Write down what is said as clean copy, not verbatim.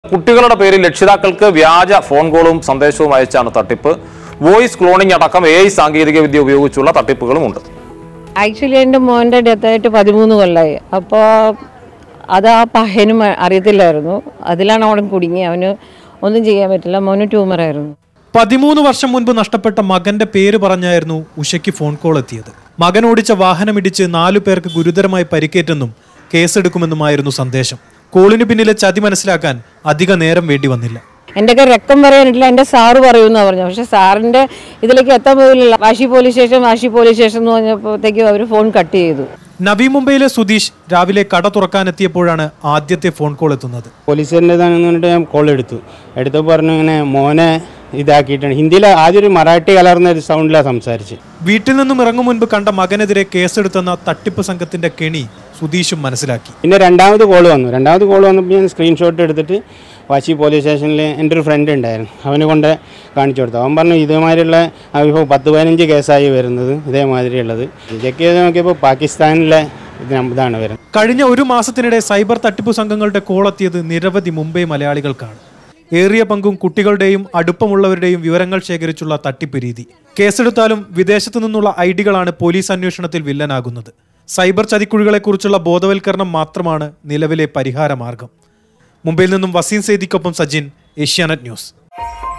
കുട്ടികളുടെ പേരിൽ രക്ഷിതാക്കൾക്ക് വ്യാജ ഫോൺ കോളും സന്ദേശവും അയച്ചാണ് തട്ടിപ്പ്. വോയിസ് ക്ലോണിംഗ് അടക്കം AI സാങ്കേതികവിദ്യ ഉപയോഗിച്ചുള്ള തട്ടിപ്പുകളും ഉണ്ട്. ആക്ച്വലി എൻ്റെ മോൻ്റെ ഡെത്തായിട്ട് 13 കൊല്ലമായി. അപ്പോൾ അത് ആ പയ്യനും അറിയത്തില്ലായിരുന്നു. അതിലാണ് അവൻ കുടുങ്ങി. അവന് ഒന്നും ചെയ്യാൻ പറ്റില്ല. മോന് ട്യൂമറായിരുന്നു. 13 വർഷം മുൻപ് നഷ്ടപ്പെട്ട മകന്റെ പേര് പറഞ്ഞായിരുന്നു ഉഷയ്ക്ക് ഫോൺ കോൾ എത്തിയത്. മകൻ ഓടിച്ച വാഹനമിടിച്ച് 4 പേർക്ക് ഗുരുതരമായി പരിക്കേറ്റെന്നും കേസെടുക്കുമെന്നുമായിരുന്നു സന്ദേശം. കോളിന് പിന്നിലെ ചതി മനസ്സിലാക്കാൻ അധിക നേരം വേണ്ടി വന്നില്ല. എൻ്റെയൊക്കെ രക്തം പറയാനില്ല, എൻ്റെ സാറ് പറയുമെന്നാണ് പറഞ്ഞു. പക്ഷേ സാറിൻ്റെ ഇതിലേക്ക് എത്താൻ പോയില്ല. വാശി പോലീസ് സ്റ്റേഷൻ എന്ന് പറഞ്ഞപ്പോഴത്തേക്കും അവർ ഫോൺ കട്ട് ചെയ്തു. നവി മുംബൈയിലെ സുധീഷ് രാവിലെ കട തുറക്കാനെത്തിയപ്പോഴാണ് ആദ്യത്തെ ഫോൺ കോൾ എത്തുന്നത്. പോലീസുകാരൻ്റെതാണെന്ന് പറഞ്ഞിട്ട് ഞാൻ കോൾ എടുത്തപ്പോൾ പറഞ്ഞു ഇങ്ങനെ മോനെ ഇതാക്കിയിട്ടാണ്. ഹിന്ദിയിൽ ആദ്യം ഒരു മറാഠി കലർന്ന ഒരു സൗണ്ടിലാണ് സംസാരിച്ച്. വീട്ടിൽ നിന്നും ഇറങ്ങും മുൻപ് കണ്ട മകനെതിരെ കേസെടുത്തെന്ന തട്ടിപ്പ് സംഘത്തിന്റെ കെണി സുധീഷും മനസ്സിലാക്കി. പിന്നെ രണ്ടാമത് കോൾ വന്നപ്പോൾ ഞാൻ സ്ക്രീൻഷോട്ട് എടുത്തിട്ട് വാശി പോലീസ് സ്റ്റേഷനിൽ എൻ്റെ ഒരു ഫ്രണ്ട് ഉണ്ടായിരുന്നു, അവനെ കൊണ്ട് കാണിച്ചു കൊടുത്തു. അവൻ പറഞ്ഞു ഇതേമാതിരിയുള്ള ഇപ്പോൾ 10-15 കേസായി വരുന്നത് ഇതേമാതിരിയുള്ളത്. ചെക്ക് ചെയ്ത് നോക്കിയപ്പോൾ പാകിസ്ഥാനിലെ ഇതാണ് വരുന്നത്. കഴിഞ്ഞ ഒരു മാസത്തിനിടെ സൈബർ തട്ടിപ്പ് സംഘങ്ങളുടെ കോളെത്തിയത് നിരവധി മുംബൈ മലയാളികൾക്കാണ്. ഏറിയ പങ്കും കുട്ടികളുടെയും അടുപ്പമുള്ളവരുടെയും വിവരങ്ങൾ ശേഖരിച്ചുള്ള തട്ടിപ്പ് രീതി. കേസെടുത്താലും വിദേശത്തു നിന്നുള്ള ഐഡികളാണ് പോലീസ് അന്വേഷണത്തിൽ വില്ലനാകുന്നത്. സൈബർ ചതിക്കുഴികളെക്കുറിച്ചുള്ള ബോധവൽക്കരണം മാത്രമാണ് നിലവിലെ പരിഹാര മാർഗം. മുംബൈയിൽ നിന്നും വസീം സേദിക്കൊപ്പം സജിൻ, ഏഷ്യാനെറ്റ് ന്യൂസ്.